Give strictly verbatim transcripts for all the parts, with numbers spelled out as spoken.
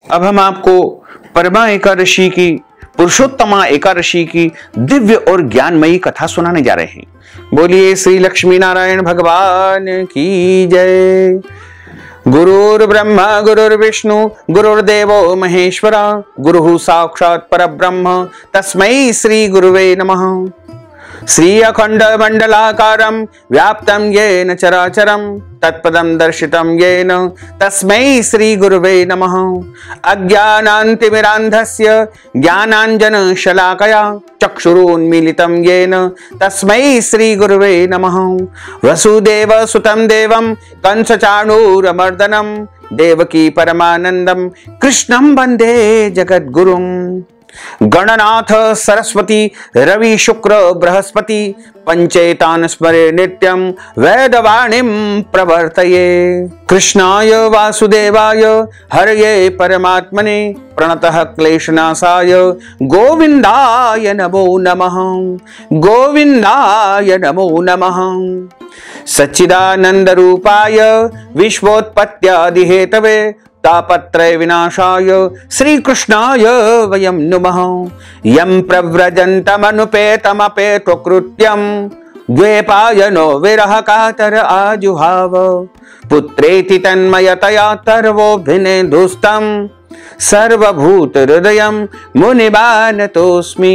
अब हम आपको परमा एकादशी की, पुरुषोत्तमा एकादशी की दिव्य और ज्ञानमयी कथा सुनाने जा रहे हैं। बोलिए श्री लक्ष्मी नारायण भगवान की जय। गुरुर्ब्रह्मा गुरुर्विष्णु गुरुर्देवो महेश्वरा, गुरुः साक्षात् परब्रह्म तस्मै श्री गुरुवे नमः। श्री अखंड मंडलाकारं व्याप्तं येन चराचरं तत्पदं दर्शितं येन तस्मै श्री गुरुवे नमः। अज्ञानान्तिमिरान्धस्य ज्ञानाञ्जन शलाकया चक्षुरुन्मीलितं येन तस्मै श्री गुरुवे नमः। वसुदेव सुतं देवं कंसचाणूरमर्दनं देवकी परमानन्दं कृष्णं वन्दे जगद्गुरुम्। गणनाथ सरस्वती रवि शुक्र बृहस्पति पंचेतान स्मरे नित्यं वेदवाणीं प्रवर्तये। कृष्णाय वासुदेवाय हरये परमात्मने प्रणतः क्लेशनाशाय गोविंदाय नमो नमः। गोविंदाय नमो नमः। सच्चिदानंद रूपाय विश्वोत्पत्त्यादि हेतवे तापत्रय विनाशाय श्री कृष्णाय वयं नुमः। यं प्रव्रजन्तमनुपेतमपेतो कृत्यं द्वैपायनो विरह कातर आजुहाव। पुत्रेति तन्मयतया तर्वोऽभिनेदुस्तं सर्वभूत हृदयं मुनिमानतोऽस्मि।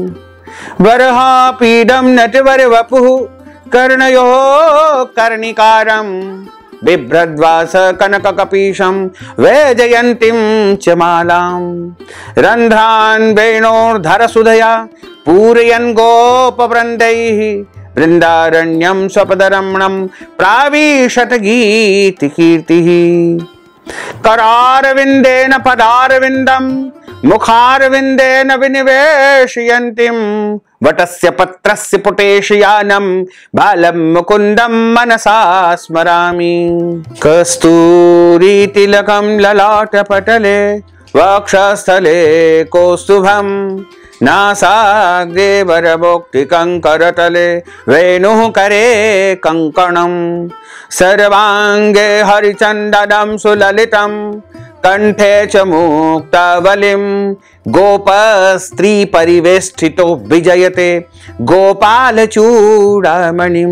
वरहापीडं नटवरवपुः कर्णयो कर्णिकारं बिभ्रद्वास कनककपीशं वैजयन्तीं च मालां। रन्ध्रान् वेणोर्धरसुधया पूरयन् गोपवृन्दैः वृन्दारण्यं स्वपदरमणं प्राविशत गीतिकीर्तिः। करारविन्देन पदारविन्दं मुखारविन्देन विनिवेशयन्तीं वटस्य पत्रस्य पुटेशयानं बालं मुकुन्दं मनसा स्मरामि। कस्तूरीतिलकं ललाटपटले वक्षस्थले कौस्तुभं नासाग्रे वरभोक्तिकङ्करतले वेणुः करे कङ्कणं। सर्वाङ्गे हरिचन्दनं सुललितं कंठे च मुक्तावलिं गोपस्त्री परिवेष्टितो विजयते गोपालचूडामणिं।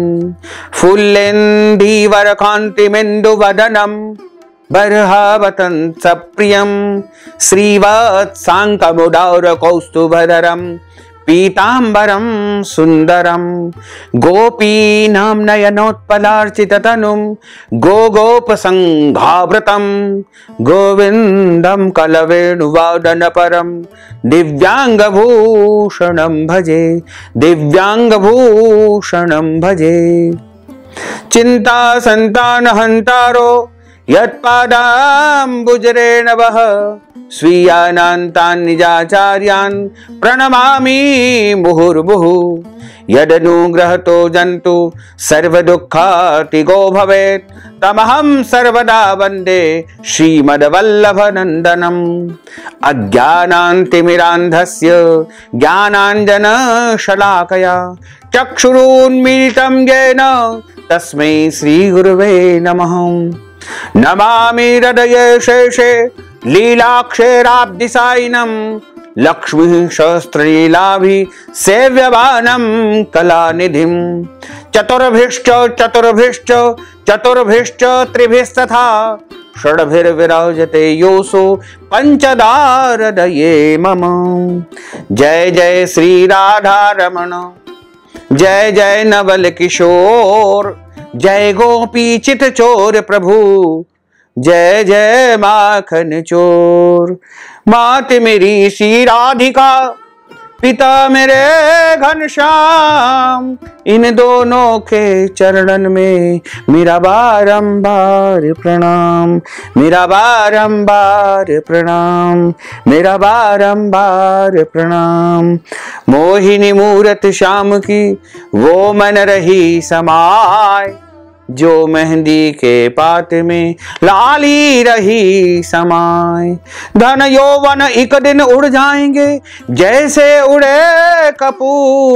फुल्लेन्दीवरकान्तिमेन्दुवदनं बर्हावतं सप्रियं श्रीवत्साङ्कमुदारकौस्तुभधरं पीताम्बरं सुन्दरं। गोपीनां नयनोत्पलार्चिततनुं गोगोपसङ्घावृतं गोविन्दं कलवेणुवादनपरं दिव्याङ्गभूषणं भजे दिव्याङ्गभूषणं भजे। चिन्ता सन्तानहन्तारो यत्पादाम्बुजरेणवः स्वीयानान्तान् निजाचार्यान् प्रणमामि मुहुर्मुहुः। यदनुग्रहतो जन्तु सर्वदुःखातिगो भवेत् तमहं सर्वदा वन्दे श्रीमद्वल्लभनन्दनम्। अज्ञानान्तिमिरान्धस्य ज्ञानाञ्जनशलाकया चक्षुरुन्मीलितं येन तस्मै श्रीगुरुवे नमः। नमामि हृदये शेषे लीलाक्षेराब्धिसायिनं लक्ष्मीः सहस्रलीलाभिः सेव्यमानं कलानिधिं। चतुर्भिश्च चतुर्भिश्च चतुर्भिश्च त्रिभिस्तथा षड्भिर्विराजते योऽसो पंचदारदये मम। जय जय श्री राधा रमण, जय जय नवल किशोर, जय गोपी चित चोर प्रभु, जय जय माखन चोर। मात मेरी श्री राधिका, पिता मेरे घनश्याम, इन दोनों के चरणन में मेरा बारंबार प्रणाम, मेरा बारंबार प्रणाम, मेरा बारंबार प्रणाम। मोहिनी मूरत श्याम की वो मन रही समाय, जो मेहंदी के पात में लाली रही समाय। धन यौवन एक दिन उड़ जाएंगे जैसे उड़े कपूर,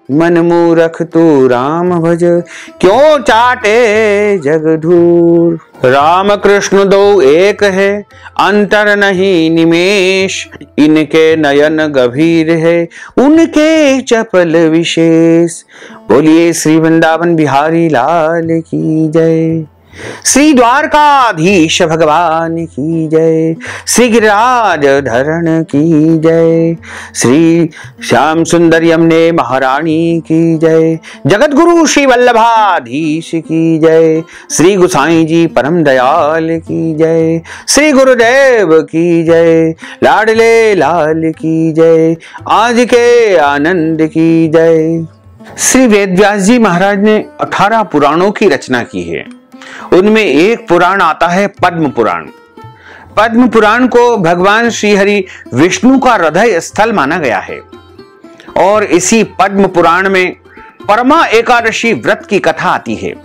मन मूरख तू राम भज, क्यों चाटे जग धूर। राम कृष्ण दो एक है, अंतर नहीं निमेष, इनके नयन गभीर है, उनके चपल विशेष। बोलिए श्री वृंदावन बिहारी लाल की जय, श्री द्वारकाधीश भगवान की जय, श्री गिरिराज धरण की जय, श्री श्याम सुंदर यमुने महारानी की जय, जगत गुरु श्री वल्लभाधीश की जय, श्री गुसाई जी परम दयाल की जय, श्री गुरुदेव की जय, लाडले लाल की जय, आज के आनंद की जय। श्री वेदव्यास जी महाराज ने अठारह पुराणों की रचना की है। उनमें एक पुराण आता है पद्म पुराण। पद्म पुराण को भगवान श्री हरि विष्णु का हृदय स्थल माना गया है और इसी पद्म पुराण में परमा एकादशी व्रत की कथा आती है।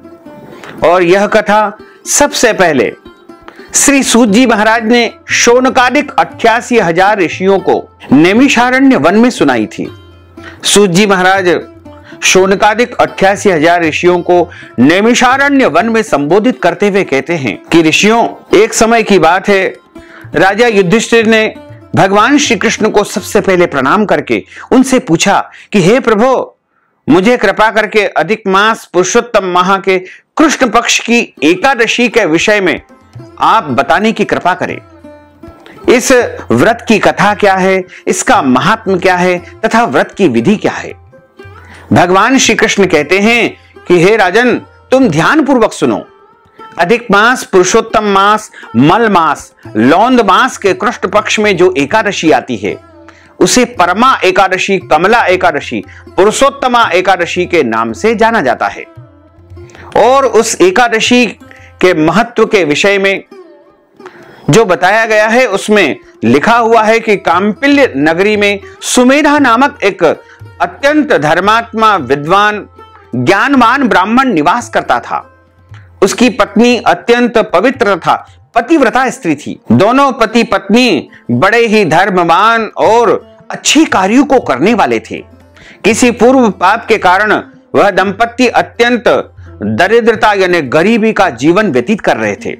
और यह कथा सबसे पहले श्री सूत जी महाराज ने शौनकादिक अट्ठासी हजार ऋषियों को नैमिषारण्य वन में सुनाई थी। सूत जी महाराज शौनकादिक अट्ठासी हजार ऋषियों को नैमिषारण्य वन में संबोधित करते हुए कहते हैं कि ऋषियों, एक समय की बात है, राजा युधिष्ठिर ने भगवान श्री कृष्ण को सबसे पहले प्रणाम करके उनसे पूछा कि हे प्रभु, मुझे कृपा करके अधिक मास पुरुषोत्तम माह के कृष्ण पक्ष की एकादशी के विषय में आप बताने की कृपा करें। इस व्रत की कथा क्या है, इसका महात्म्य क्या है तथा व्रत की विधि क्या है। भगवान श्री कृष्ण कहते हैं कि हे राजन, तुम ध्यान पूर्वक सुनो। अधिक मास, पुरुषोत्तम मास, मल मास, लौंद मास के कृष्ण पक्ष में जो एकादशी आती है उसे परमा एकादशी, कमला एकादशी, पुरुषोत्तमा एकादशी के नाम से जाना जाता है। और उस एकादशी के महत्व के विषय में जो बताया गया है उसमें लिखा हुआ है कि काम्पिल्य नगरी में सुमेधा नामक एक अत्यंत धर्मात्मा, विद्वान, ज्ञानवान ब्राह्मण निवास करता था। उसकी पत्नी अत्यंत पवित्र तथा पतिव्रता स्त्री थी। दोनों पति पत्नी बड़े ही धर्मवान और अच्छी कार्यों को करने वाले थे। किसी पूर्व पाप के कारण वह दंपति अत्यंत दरिद्रता यानी गरीबी का जीवन व्यतीत कर रहे थे।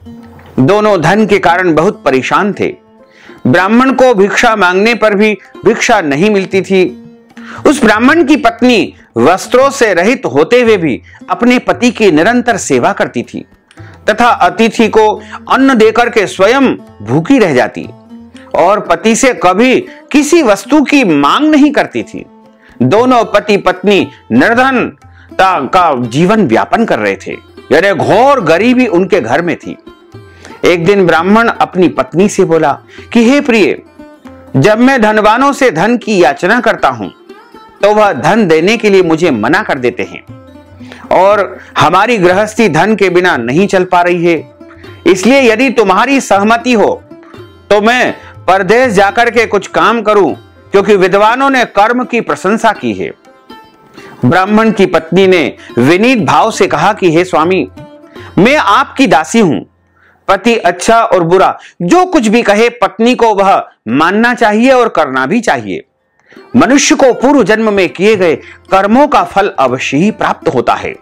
दोनों धन के कारण बहुत परेशान थे। ब्राह्मण को भिक्षा मांगने पर भी भिक्षा नहीं मिलती थी। उस ब्राह्मण की पत्नी वस्त्रों से रहित होते हुए भी अपने पति की निरंतर सेवा करती थी तथा अतिथि को अन्न देकर के स्वयं भूखी रह जाती और पति से कभी किसी वस्तु की मांग नहीं करती थी। दोनों पति पत्नी निर्धनता का जीवन व्यापन कर रहे थे, यानी घोर गरीबी उनके घर में थी। एक दिन ब्राह्मण अपनी पत्नी से बोला कि हे प्रिय, जब मैं धनवानों से धन की याचना करता हूं तो वह धन देने के लिए मुझे मना कर देते हैं और हमारी गृहस्थी धन के बिना नहीं चल पा रही है। इसलिए यदि तुम्हारी सहमति हो तो मैं परदेश जाकर के कुछ काम करूं, क्योंकि विद्वानों ने कर्म की प्रशंसा की है। ब्राह्मण की पत्नी ने विनीत भाव से कहा कि हे स्वामी, मैं आपकी दासी हूं। पति अच्छा और बुरा जो कुछ भी कहे पत्नी को वह मानना चाहिए और करना भी चाहिए। मनुष्य को पूर्व जन्म में किए गए कर्मों का फल अवश्य ही प्राप्त होता है।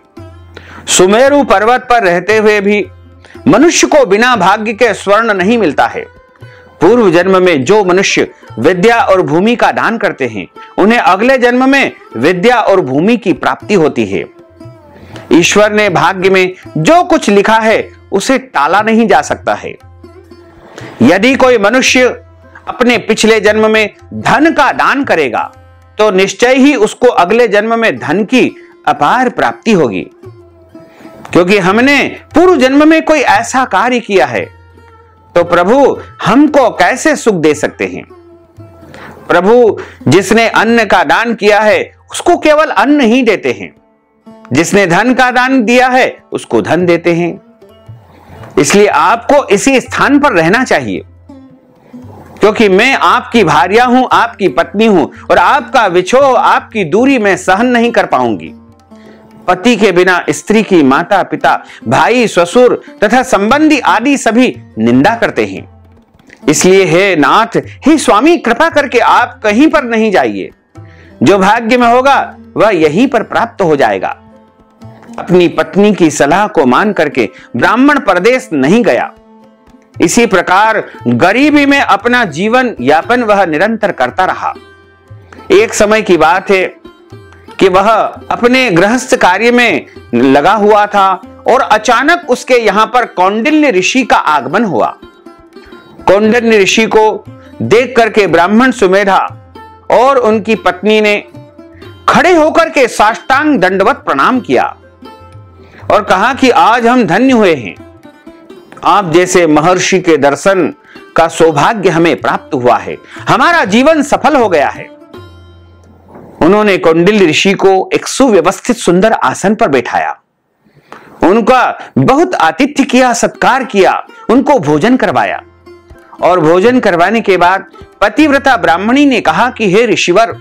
सुमेरु पर्वत पर रहते हुए भी मनुष्य को बिना भाग्य के स्वर्ण नहीं मिलता है। पूर्व जन्म में जो मनुष्य विद्या और भूमि का दान करते हैं उन्हें अगले जन्म में विद्या और भूमि की प्राप्ति होती है। ईश्वर ने भाग्य में जो कुछ लिखा है उसे टाला नहीं जा सकता है। यदि कोई मनुष्य अपने पिछले जन्म में धन का दान करेगा तो निश्चय ही उसको अगले जन्म में धन की अपार प्राप्ति होगी, क्योंकि हमने पूर्व जन्म में कोई ऐसा कार्य किया है। तो प्रभु हमको कैसे सुख दे सकते हैं। प्रभु जिसने अन्न का दान किया है उसको केवल अन्न ही देते हैं, जिसने धन का दान दिया है उसको धन देते हैं। इसलिए आपको इसी स्थान पर रहना चाहिए, क्योंकि मैं आपकी भार्या हूं, आपकी पत्नी हूं और आपका विछोह, आपकी दूरी मैं सहन नहीं कर पाऊंगी। पति के बिना स्त्री की माता पिता, भाई, ससुर तथा संबंधी आदि सभी निंदा करते हैं। इसलिए हे नाथ, हे स्वामी, कृपा करके आप कहीं पर नहीं जाइए। जो भाग्य में होगा वह यहीं पर प्राप्त हो जाएगा। अपनी पत्नी की सलाह को मान करके ब्राह्मण परदेश नहीं गया। इसी प्रकार गरीबी में अपना जीवन यापन वह निरंतर करता रहा। एक समय की बात है कि वह अपने गृहस्थ कार्य में लगा हुआ था और अचानक उसके यहां पर कौंडिल्य ऋषि का आगमन हुआ। कौंडिल्य ऋषि को देख करके ब्राह्मण सुमेधा और उनकी पत्नी ने खड़े होकर के साष्टांग दंडवत प्रणाम किया और कहा कि आज हम धन्य हुए हैं, आप जैसे महर्षि के दर्शन का सौभाग्य हमें प्राप्त हुआ है, हमारा जीवन सफल हो गया है। उन्होंने कौंडिल्य ऋषि को एक सुव्यवस्थित सुंदर आसन पर बैठाया, उनका बहुत आतिथ्य किया, सत्कार किया, उनको भोजन करवाया और भोजन करवाने के बाद पतिव्रता ब्राह्मणी ने कहा कि हे ऋषिवर,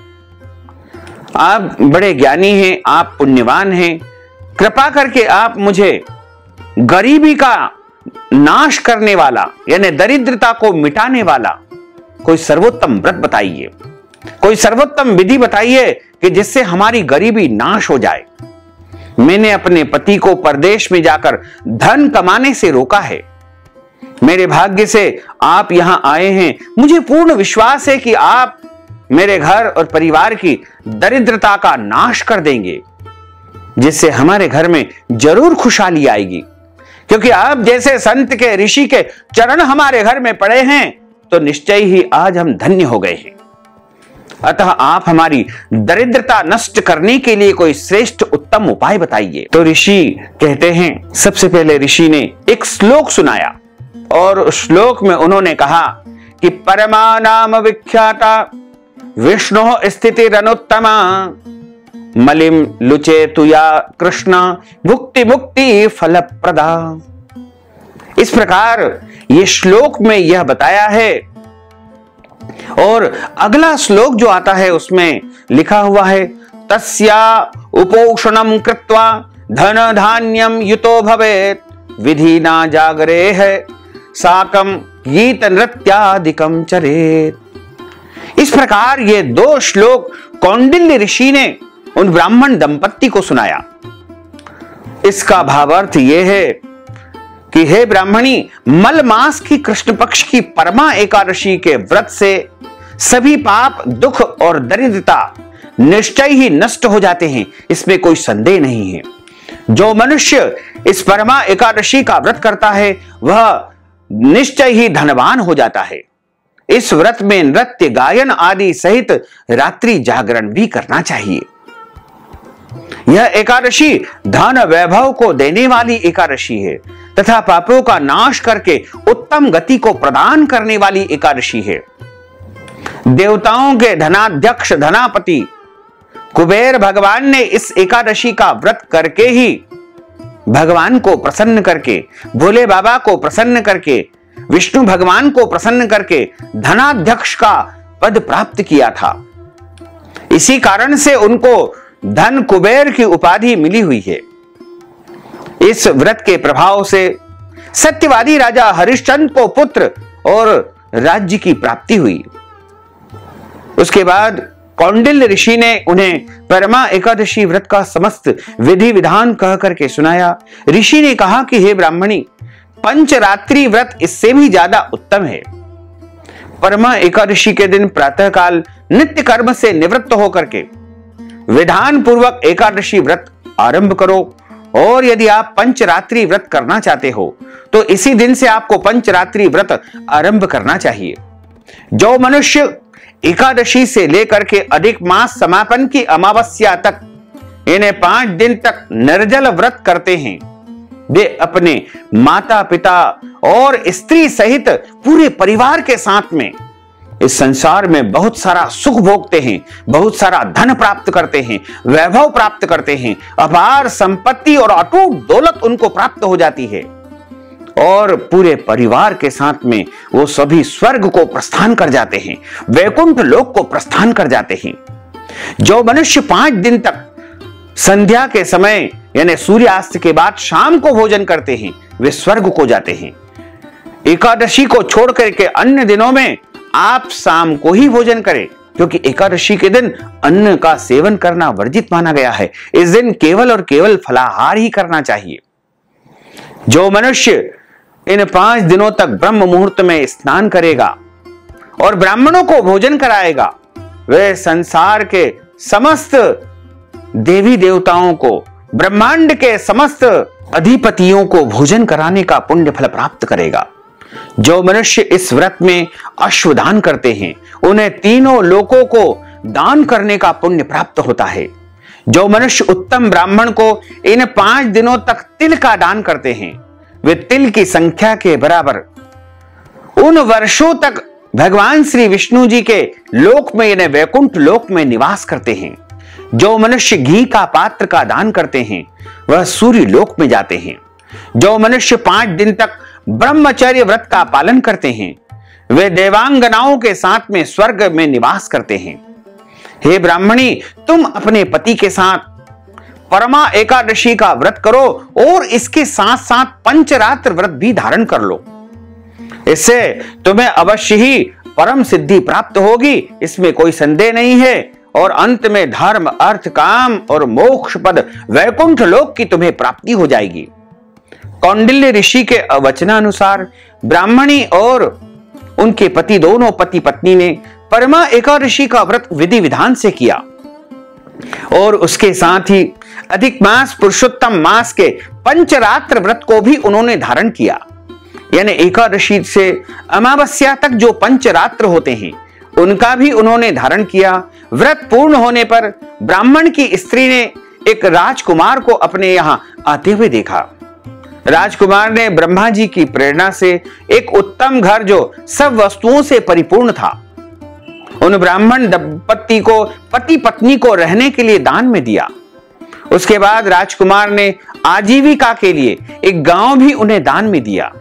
आप बड़े ज्ञानी हैं, आप पुण्यवान हैं, कृपा करके आप मुझे गरीबी का नाश करने वाला यानी दरिद्रता को मिटाने वाला कोई सर्वोत्तम व्रत बताइए, कोई सर्वोत्तम विधि बताइए कि जिससे हमारी गरीबी नाश हो जाए। मैंने अपने पति को परदेश में जाकर धन कमाने से रोका है, मेरे भाग्य से आप यहां आए हैं। मुझे पूर्ण विश्वास है कि आप मेरे घर और परिवार की दरिद्रता का नाश कर देंगे, जिससे हमारे घर में जरूर खुशहाली आएगी, क्योंकि आप जैसे संत के ऋषि के चरण हमारे घर में पड़े हैं तो निश्चय ही आज हम धन्य हो गए हैं। अतः आप हमारी दरिद्रता नष्ट करने के लिए कोई श्रेष्ठ उत्तम उपाय बताइए। तो ऋषि कहते हैं, सबसे पहले ऋषि ने एक श्लोक सुनाया और उस श्लोक में उन्होंने कहा कि परमा नाम विख्याता विष्णु स्थिति रनुत्तमा मलिम लुचे तुया कृष्ण भुक्ति मुक्ति फल प्रदा। इस प्रकार ये श्लोक में यह बताया है और अगला श्लोक जो आता है उसमें लिखा हुआ है, तस्या उपोषणम कृत्वा धन धान्यम युतो भवेत विधि ना जागरे है साकम गीत नृत्यादिकम चरेत। इस प्रकार ये दो श्लोक कौंडिल्य ऋषि ने उन ब्राह्मण दंपत्ति को सुनाया। इसका भावार्थ यह है कि हे ब्राह्मणी, मल मास की कृष्ण पक्ष की परमा एकादशी के व्रत से सभी पाप, दुख और दरिद्रता निश्चय ही नष्ट हो जाते हैं, इसमें कोई संदेह नहीं है। जो मनुष्य इस परमा एकादशी का व्रत करता है वह निश्चय ही धनवान हो जाता है। इस व्रत में नृत्य, गायन आदि सहित रात्रि जागरण भी करना चाहिए। यह एकादशी धन वैभव को देने वाली एकादशी है तथा पापों का नाश करके उत्तम गति को प्रदान करने वाली एकादशी है। देवताओं के धनाध्यक्ष धनापति कुबेर भगवान ने इस एकादशी का व्रत करके ही भगवान को प्रसन्न करके, भोले बाबा को प्रसन्न करके, विष्णु भगवान को प्रसन्न करके धनाध्यक्ष का पद प्राप्त किया था। इसी कारण से उनको धन कुबेर की उपाधि मिली हुई है। इस व्रत के प्रभाव से सत्यवादी राजा हरिश्चंद्र को पुत्र और राज्य की प्राप्ति हुई। उसके बाद कौंडिल्य ऋषि ने उन्हें परमा एकादशी व्रत का समस्त विधि विधान कह करके सुनाया। ऋषि ने कहा कि हे ब्राह्मणी, पंचरात्रि व्रत इससे भी ज्यादा उत्तम है। परमा एकादशी के दिन प्रातःकाल नित्य कर्म से निवृत्त होकर के विधान पूर्वक एकादशी व्रत आरंभ करो और यदि आप पंचरात्रि व्रत करना चाहते हो तो इसी दिन से आपको पंचरात्रि व्रत आरंभ करना चाहिए। जो मनुष्य एकादशी से लेकर के अधिक मास समापन की अमावस्या तक इन्हें पांच दिन तक निर्जल व्रत करते हैं, वे अपने माता पिता और स्त्री सहित पूरे परिवार के साथ में इस संसार में बहुत सारा सुख भोगते हैं, बहुत सारा धन प्राप्त करते हैं, वैभव प्राप्त करते हैं, अपार संपत्ति और अटूट दौलत उनको प्राप्त हो जाती है और पूरे परिवार के साथ में वो सभी स्वर्ग को प्रस्थान कर जाते हैं, वैकुंठ लोक को प्रस्थान कर जाते हैं। जो मनुष्य पांच दिन तक संध्या के समय यानी सूर्यास्त के बाद शाम को भोजन करते हैं वे स्वर्ग को जाते हैं। एकादशी को छोड़ करके अन्य दिनों में आप शाम को ही भोजन करें क्योंकि एकादशी के दिन अन्न का सेवन करना वर्जित माना गया है। इस दिन केवल और केवल फलाहार ही करना चाहिए। जो मनुष्य इन पांच दिनों तक ब्रह्म मुहूर्त में स्नान करेगा और ब्राह्मणों को भोजन कराएगा, वह संसार के समस्त देवी देवताओं को, ब्रह्मांड के समस्त अधिपतियों को भोजन कराने का पुण्य फल प्राप्त करेगा। जो मनुष्य इस व्रत में अश्वदान करते हैं, उन्हें तीनों लोकों को दान करने का पुण्य प्राप्त होता है। जो मनुष्य उत्तम ब्राह्मण को इन पांच दिनों तक तिल का दान करते हैं, वे तिल की संख्या के बराबर उन वर्षों तक भगवान श्री विष्णु जी के लोक में यानी वैकुंठ लोक में निवास करते हैं। जो मनुष्य घी का पात्र का दान करते हैं, वह सूर्य लोक में जाते हैं। जो मनुष्य पांच दिन तक ब्रह्मचर्य व्रत का पालन करते हैं, वे देवांगनाओं के साथ में स्वर्ग में निवास करते हैं। हे ब्राह्मणी, तुम अपने पति के साथ परमा एकादशी का व्रत करो और इसके साथ साथ पंचरात्र व्रत भी धारण कर लो। इससे तुम्हें अवश्य ही परम सिद्धि प्राप्त होगी, इसमें कोई संदेह नहीं है। और अंत में धर्म, अर्थ, काम और मोक्ष पद वैकुंठ लोक की तुम्हें प्राप्ति हो जाएगी। कौंडिल्य ऋषि के वचनानुसार ब्राह्मणी और उनके पति दोनों पति पत्नी ने परमा एकादशी का व्रत विधि विधान से किया और उसके साथ ही अधिक मास पुरुषोत्तम मास के पंचरात्र व्रत को भी उन्होंने धारण किया। यानी एकादशी से अमावस्या तक जो पंचरात्र होते हैं, उनका भी उन्होंने धारण किया। व्रत पूर्ण होने पर ब्राह्मण की स्त्री ने एक राजकुमार को अपने यहां आते हुए देखा। राजकुमार ने ब्रह्मा जी की प्रेरणा से एक उत्तम घर जो सब वस्तुओं से परिपूर्ण था, उन ब्राह्मण दंपत्ति को, पति पत्नी को रहने के लिए दान में दिया। उसके बाद राजकुमार ने आजीविका के लिए एक गांव भी उन्हें दान में दिया।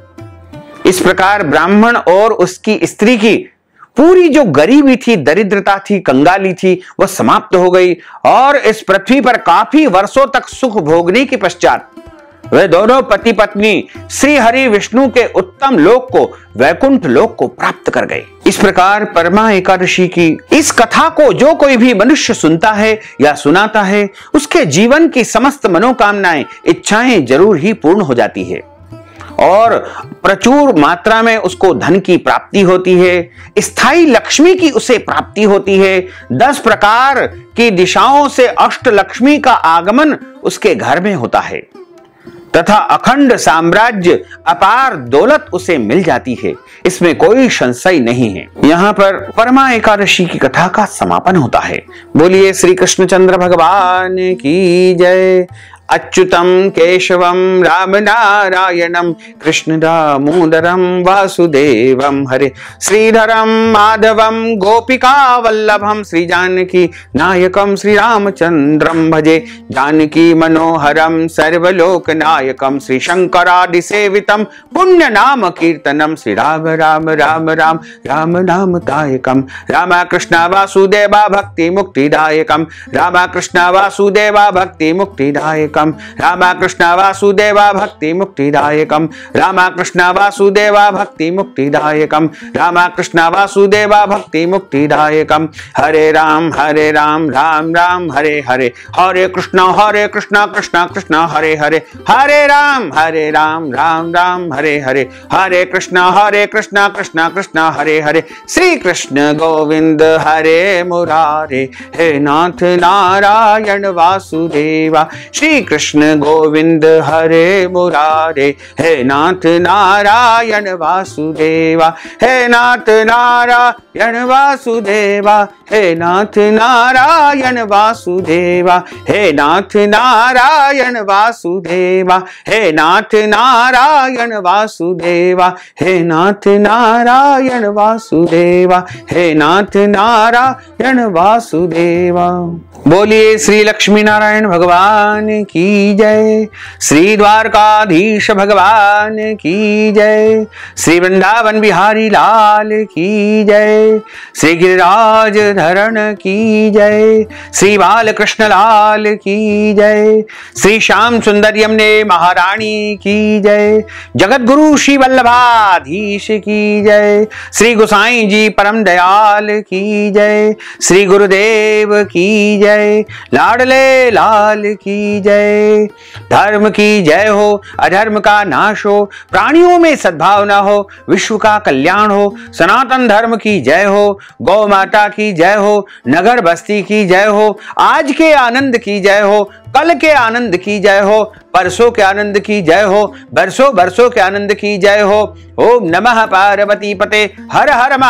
इस प्रकार ब्राह्मण और उसकी स्त्री की पूरी जो गरीबी थी, दरिद्रता थी, कंगाली थी, वह समाप्त हो गई और इस पृथ्वी पर काफी वर्षों तक सुख भोगने के पश्चात वे दोनों पति पत्नी श्री हरि विष्णु के उत्तम लोक को, वैकुंठ लोक को प्राप्त कर गए। इस प्रकार परमा एकादशी की इस कथा को जो कोई भी मनुष्य सुनता है या सुनाता है, उसके जीवन की समस्त मनोकामनाएं, इच्छाएं जरूर ही पूर्ण हो जाती है और प्रचुर मात्रा में उसको धन की प्राप्ति होती है, स्थायी लक्ष्मी की उसे प्राप्ति होती है। दस प्रकार की दिशाओं से अष्ट लक्ष्मी का आगमन उसके घर में होता है तथा अखंड साम्राज्य, अपार दौलत उसे मिल जाती है। इसमें कोई संशय नहीं है। यहाँ पर परमा एकादशी की कथा का समापन होता है। बोलिए श्री कृष्णचंद्र भगवान की जय। अच्युतम केशवम राम नारायणम कृष्ण दामोदरम वासुदेवम हरे, श्रीधरम माधवम गोपिका वल्लभम, श्री जानकी नायकम श्री रामचंद्रम भजे, जानकी मनोहरम सर्वलोक नायकम, श्री शंकरादि सेवितम पुण्य नाम कीर्तनम, श्री राम राम राम राम राम नाम दायकम, राम कृष्ण वासुदेवा भक्ति मुक्तिदायकम, राम कृष्ण वासुदेवा भक्ति मुक्तिदायकम, राम कृष्ण वासुदेवा भक्ति मुक्तिदायकम, राम कृष्ण वासुदेवा भक्ति मुक्तिदायकम, राम कृष्ण वासुदेवा भक्ति मुक्तिदायकम। हरे राम हरे राम राम राम हरे हरे, हरे कृष्ण हरे कृष्ण कृष्ण कृष्ण हरे हरे, हरे राम हरे राम राम राम हरे हरे, हरे कृष्ण हरे कृष्ण कृष्ण कृष्ण हरे हरे। श्री कृष्ण गोविंद हरे मुरारे, हे नाथ नारायण वासुदेवा, श्री कृष्ण गोविंद हरे मुरारे, हे नाथ नारायण वासुदेवा, हे नाथ नारायण वासुदेवा, हे नाथ नारायण वासुदेवा, हे नाथ नारायण वासुदेवा, हे नाथ नारायण वासुदेवा, हे नाथ नारायण वासुदेवा, हे नाथ नारायण वासुदेवा। बोलिए श्री लक्ष्मी नारायण भगवान की जय, श्री द्वारकाधीश भगवान की जय, श्री वृंदावन बिहारी लाल की जय, श्री गिरिराज धरण की जय, श्री बालकृष्ण लाल की जय, श्री श्याम सुंदर यमुने महारानी की जय, जगत गुरु श्री वल्लभाधीश की जय, श्री गोसाई जी परम दयाल की जय, श्री गुरुदेव की जय, लाडले लाल की जय। धर्म की जय हो, अधर्म का नाश हो, प्राणियों में सद्भावना हो, विश्व का कल्याण हो, सनातन धर्म की जय हो, गौ माता की जय हो, नगर बस्ती की जय हो, आज के आनंद की जय हो, कल के आनंद की जय हो, परसों के आनंद की जय हो, बरसों बरसों के आनंद की जय हो। ओम नमः पार्वती पते, हर हर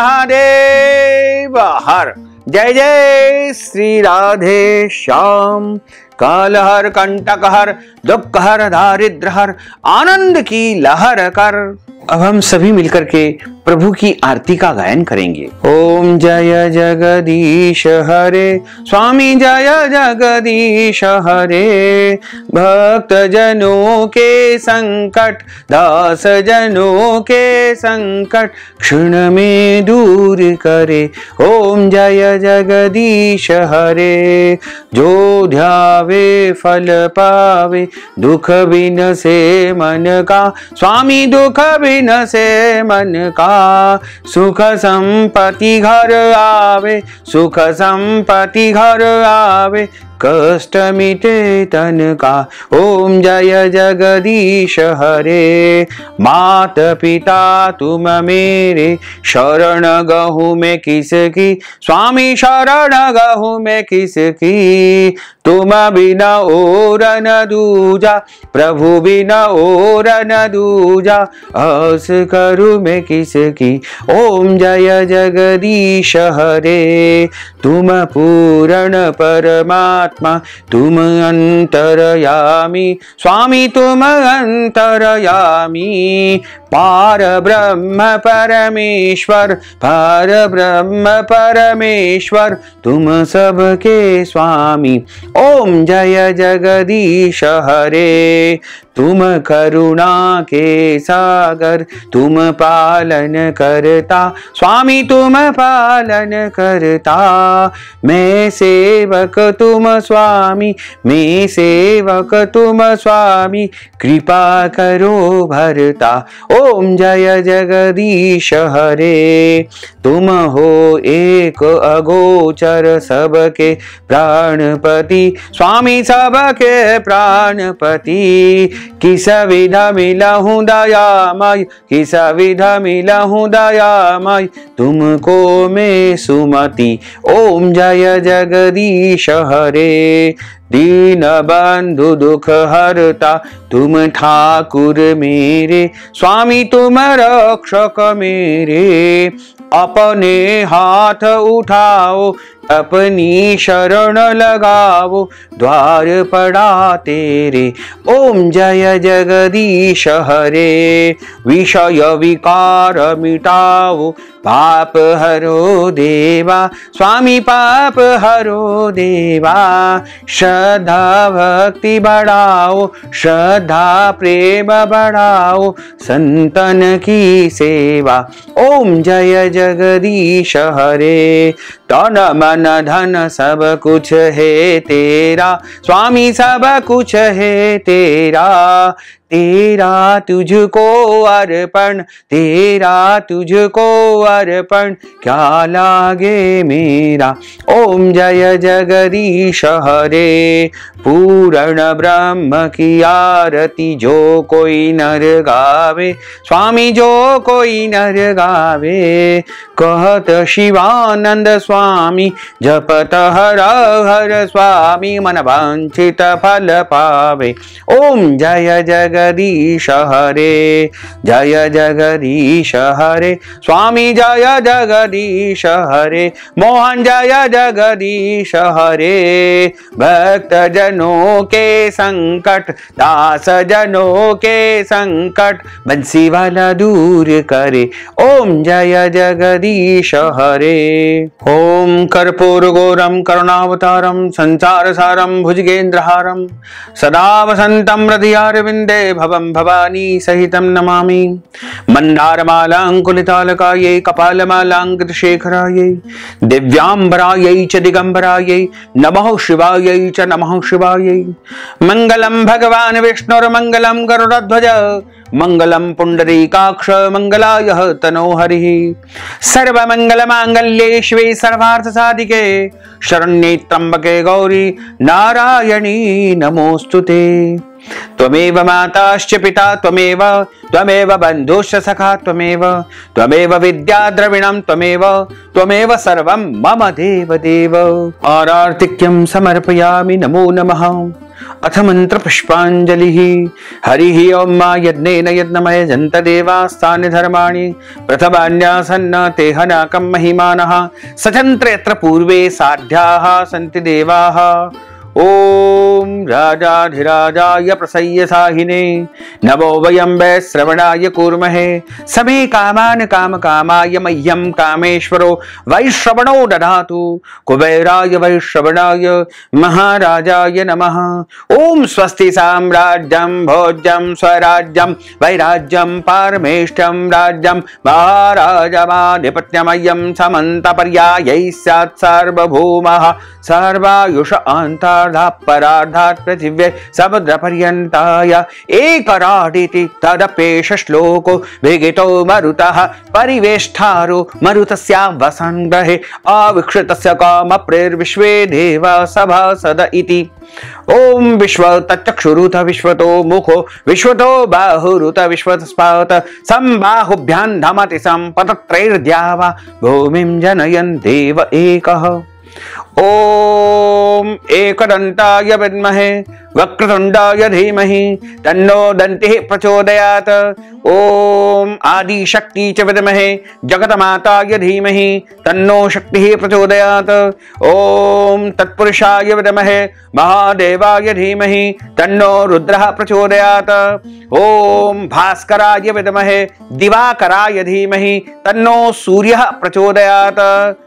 महादेव हर। जय जय श्री राधे श्याम। काल हर, कंटक हर, दुख हर, दारिद्र हर, आनंद की लहर कर। अब हम सभी मिलकर के प्रभु की आरती का गायन करेंगे। ओम जय जगदीश हरे, स्वामी जय जगदीश हरे, भक्त जनों के संकट, दास जनों के संकट, क्षण में दूर करे। ओम जय जगदीश हरे, जो ध्यावे फल पावे, दुख बिन से मन का, स्वामी दुख बिन से मन का, सुख संपत्ति घर आवे, सुख संपत्ति घर आवे, कष्ट मिटे तन का। ओम जय जगदीश हरे, मात पिता तुम मेरे, शरण गहूँ मैं किसकी, स्वामी शरण गहूँ मैं किसकी, तुम बिना और न दूजा, प्रभु बिना और न दूजा, आस करूँ मैं किसकी। ओम जय जगदीश हरे, तुम पूर्ण परमात्मा, तुम अंतरयामी, स्वामी तुम अंतरयामी, पार ब्रह्म परमेश्वर, पार ब्रह्म परमेश्वर, तुम सबके स्वामी। ओम जय जगदीश हरे, तुम करुणा के सागर, तुम पालन करता, स्वामी तुम पालन करता, मैं सेवक तुम स्वामी, मैं सेवक तुम स्वामी, कृपा करो भरता। ओम जय जगदीश हरे, तुम हो एक अगोचर सबके प्राणपति, स्वामी सबके प्राणपति, किस विधा मिलहूँ दयामय, किस विधा मिलहूँ दयामय, तुमको मैं सुमति। ओम जय जगदीश हरे, दीन बंधु दुख हरता, तुम ठाकुर मेरे, स्वामी तुम रक्षक मेरे, अपने हाथ उठाओ, अपनी शरण लगाओ, द्वार पड़ा तेरे। ओम जय जगदीश हरे, विषय विकार मिटाओ, पाप हरो देवा, स्वामी पाप हरो देवा, श्रद्धा भक्ति बढ़ाओ, श्रद्धा प्रेम बढ़ाओ, संतन की सेवा। ओम जय जगदीश हरे, तन मन धन सब कुछ है तेरा, स्वामी सब कुछ है तेरा, तेरा तुझको अर्पण, तेरा तुझको अर्पण, क्या लागे मेरा। ओम जय जगदीश हरे, पूर्ण ब्रह्म की आरती जो कोई नर गावे, स्वामी जो कोई नर गावे, कहत शिवानंद स्वामी, जपत हर हर स्वामी, मन वांछित फल पावे। ओम जय जगदीश जगदीश हरे, जय जगदीश हरे, स्वामी जय जगदीश हरे, मोहन जय जगदीश हरे, भक्त जनों के संकट, दास जनों के संकट, बंसी वाला दूर करे, ओम जय जगदीश हरे। ओम कर्पूर गौरम करुणावतारम संसार सारम भुजगेंद्रहारम सदा वसंतम हृदयारविंदे भवम भवानी सहितम नमामि। मंदारमालांकुलितालकायै कपालमालांकृतशेखरायै दिव्यांबरायै च दिगंबरायै नमः शिवायै च नमः शिवायै। मंगलम भगवान विष्णुर्मंगलम गरुड़ध्वज मंगलम पुंडरीकाक्ष मंगलायः तनो हरिः। सर्वमंगल मांगल्ये शिवे सर्वार्थ साधिके शरण्ये त्र्यंबके गौरी नारायणी नमोस्तुते। त्वमेव माताश्च पिता त्वमेव, त्वमेव बन्धुश्च सखा त्वमेव, त्वमेव विद्या द्रविणं त्वमेव, त्वमेव सर्वं मम देव देव। आरार्तिक्यं समर्पयामि नमो नमः। अथ मंत्र पुष्पांजलि। हरि ओम मा यज्ञेन यज्ञमय जंत देवास्तानि धर्माणि प्रथमान्यासन्न तेहनाकं महिमानः सचंत्र यत्र पूर्वे साध्याः सन्ति देवाः। ओम राजाधिराजाय प्रसय्य साहिने नमो वयं वै श्रवणाय कूर्महे। समे कामान काम कामाय मह्यं कामेश्वरो वैश्रवणो दधातु। कुबेराय वैश्रवणाय महाराजाय नमः। ओम स्वस्ति साम्राज्यं भोज्यं स्वराज्यं वैराज्यं पारमेष्ठ्यं राज्यं महाराजमाधिपत्यमयं समन्तपर्यायै स्यात् सार्वभौमः। सर्वायुष अंतर्धात् परार्धात् पृथिव्यै समुद्र पर्यन्ताय एकराडिति तदपेश श्लोको विगितो मरुतः परिवेष्टारो मरुतस्या वसन् ग्रहे अविक्षितस्य कामप्रेर्विश्वे देवा सभासद इति। ओम विश्व तच्चक्षुरुत विश्वतो मुखो विश्वतो बाहुरुत विश्वतस्पात संबाहुभ्यां धमति संपतत्रैर्द्यावा भूमिं जनयन् देव एकः। ओम एकदंताय विद्महे वक्रतुंडाय धीमहि तन्नो दन्तिः प्रचोदयात्। ओम आदि शक्ति च विद्महे जगतमाताय धीमहि तन्नो शक्तिः प्रचोदयात्। ओम तत्पुरुषाय विद्महे महादेवाय धीमहि तन्नो रुद्रः प्रचोदयात्। ओम भास्कराय विद्महे दिवाकराय धीमहि तन्नो सूर्यः प्रचोदयात्।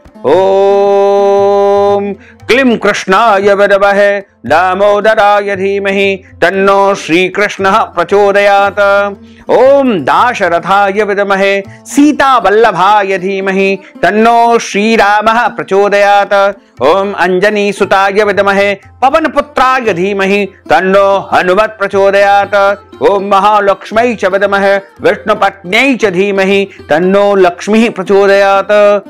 ओम क्लीं कृष्णाय विद्महे दामोदराय धीमहि तन्नो श्रीकृष्णः प्रचोदयात्। ओम दाशरथाय विद्महे सीतावल्लभाय धीमहि तन्नो श्रीरामः प्रचोदयात्। ओम अंजनी सुताय विद्महे पवनपुत्राय धीमहि तन्नो हनुमत् प्रचोदयात्। ओम महालक्ष्म्यै च विद्महे विष्णुपत्न्यै च धीमहि तन्नो लक्ष्मीः प्रचोदयात्।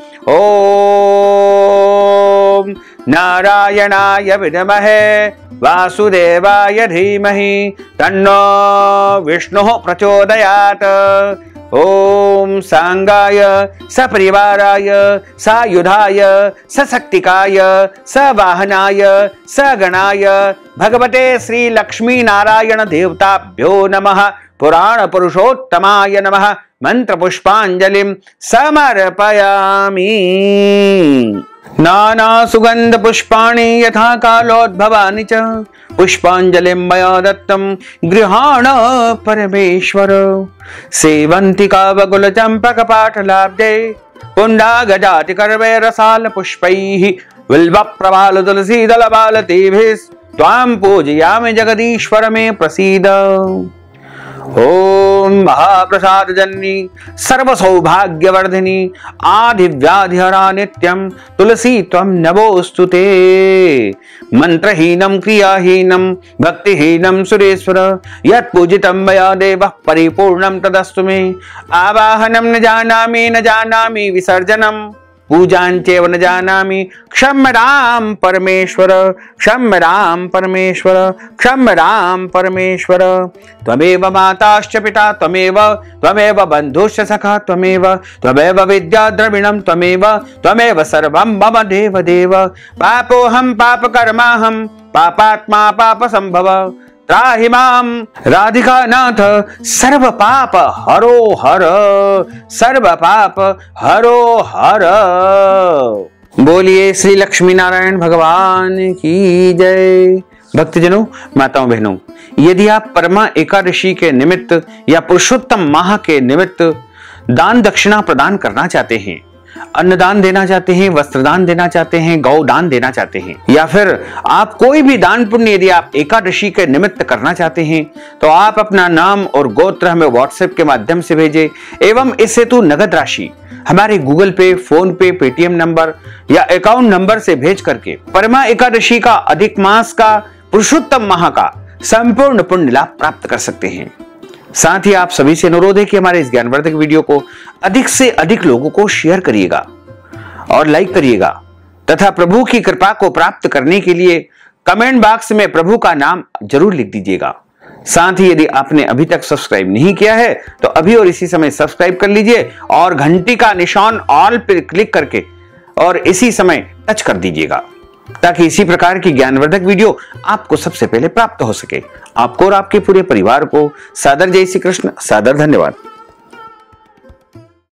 ओम नारायणाय विद्महे वासुदेवाय धीमहि तन्नो विष्णुः प्रचोदयात्। ओम सांगाय सपरिवाराय सायुधाय सशक्तिकाय सवाहनाय सगणाय भगवते श्री लक्ष्मी नारायण देवताभ्यो नमः। पुराण पुरुषोत्तमाय नमः। मंत्र पुष्पांजलिं समर्पयामि। नाना सुगंध पुष्पाणि यथा कालोद्भवानि च पुष्पांजलिं मया दत्तं गृहाण परमेश्वर। सेवन्ति कावकुल चंपक पाटलाब्धे पुण्डागजाति कर्वे रसाल पुष्पैः बिल्व प्रवाल तुलसी दल बालतीभिः त्वां पूजयामि जगदीश्वर मे प्रसीद। ओम महाप्रसाद जननी सर्व सौभाग्यवर्धिनी आदिव्याधिहरा नित्यं तुलसी त्वं नमोस्तुते। मंत्रहीनं क्रियाहीनं भक्तिहीनं सुरेश्वर यत्पूजितं मया देवः परिपूर्णं तदस्तु मे। आवाहनं न जानामि न जानामि विसर्जनं पूजांचैव न जानामि क्षम्य राम परमेश्वर क्षम्य राम परमेश्वर क्षम्य राम परमेश्वर। त्वमेव माताश्च पिता त्वमेव त्वमेव बन्धुश्च सखा त्वमेव त्वमेव विद्या द्रविणं त्वमेव त्वमेव सर्वं मम देव देव। पापोऽहं पापकर्माहं पापात्मा पापसंभव त्राहि माम राधिका नाथ सर्व पाप हरो हर, सर्व पाप हरो हर। बोलिए श्री लक्ष्मी नारायण भगवान की जय। भक्तजनों, माताओं बहनों, यदि आप परमा एकादशी के निमित्त या पुरुषोत्तम माह के निमित्त दान दक्षिणा प्रदान करना चाहते हैं, अन्नदान देना चाहते हैं, वस्त्रदान देना चाहते हैं, गौदान देना चाहते हैं, या फिर आप कोई भी दान पुण्य यदि आप एकादशी के निमित्त करना चाहते हैं, तो आप अपना नाम और गोत्र हमें व्हाट्सएप के माध्यम से भेजें एवं इस हेतु नगद राशि हमारे Google Pay, PhonePe, Paytm number या अकाउंट नंबर से भेज करके परमा एकादशी का, अधिक मास का, पुरुषोत्तम माह का संपूर्ण पुण्य लाभ प्राप्त कर सकते हैं। साथ ही आप सभी से अनुरोध है कि हमारे इस ज्ञानवर्धक वीडियो को अधिक से अधिक लोगों को शेयर करिएगा और लाइक करिएगा तथा प्रभु की कृपा को प्राप्त करने के लिए कमेंट बॉक्स में प्रभु का नाम जरूर लिख दीजिएगा। साथ ही यदि आपने अभी तक सब्सक्राइब नहीं किया है तो अभी और इसी समय सब्सक्राइब कर लीजिए और घंटी का निशान ऑल पर क्लिक करके और इसी समय टच कर दीजिएगा, ताकि इसी प्रकार की ज्ञानवर्धक वीडियो आपको सबसे पहले प्राप्त हो सके। आपको और आपके पूरे परिवार को सादर जय श्री कृष्ण, सादर धन्यवाद।